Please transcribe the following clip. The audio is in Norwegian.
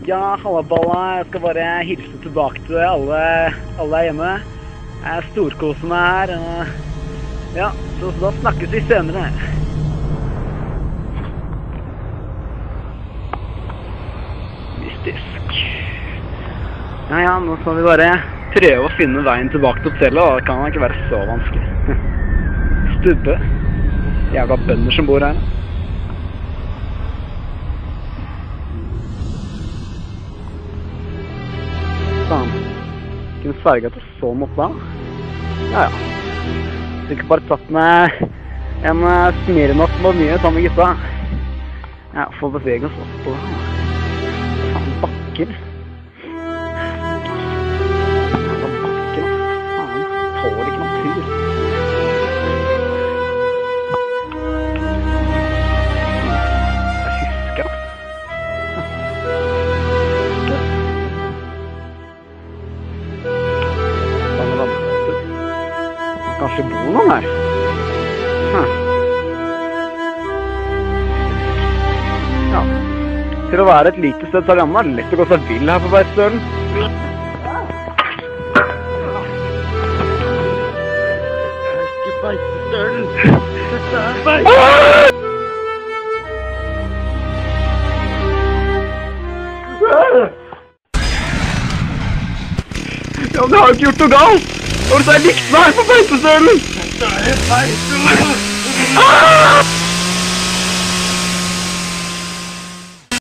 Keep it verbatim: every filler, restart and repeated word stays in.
Ja, halla balla. Jeg skal bare hilse tilbake til alle, alle er hjemme. Jeg storkoser meg her. og Ja, så, så da snakkes vi senere. Mystisk. Ja, ja, nå skal vi bare prøve å finne veien tilbake til hotellet, og det kan ikke være så vanskelig. Stubbe. Jævla bønder som bor her. Faen. Kunne sverget til så måte da. Ja, ja. Sikkert bare tatt med en uh, smirnoff på mye sammen med gutta. Ja, få bevege oss opp på faen bakker. Jævla bakker, faen. Tåler ikke natur. Jeg husker det. Kanskje det bor noen her? Hm. Ja. Til å være et lite sted så er det annet lett å gå seg vill her på Beitostølen. Det er ikke Beitostølen. Dette er Beitostølen. Ja, men jeg har jo ikke gjort noe galt! Og så er jeg likt meg på Beitostølen! Dette er Beitostølen! Ah!